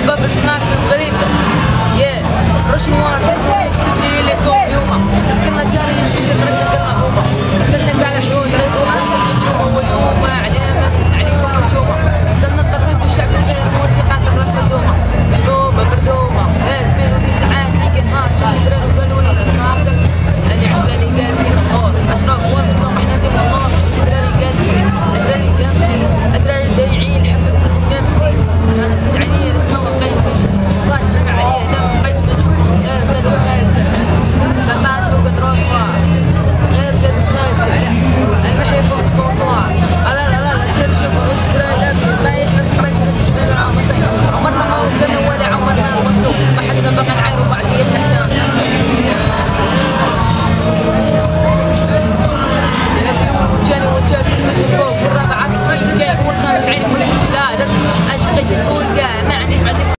بابل سناك في المغرب. روش نوار سجلي لكم اليوم كنا جاريين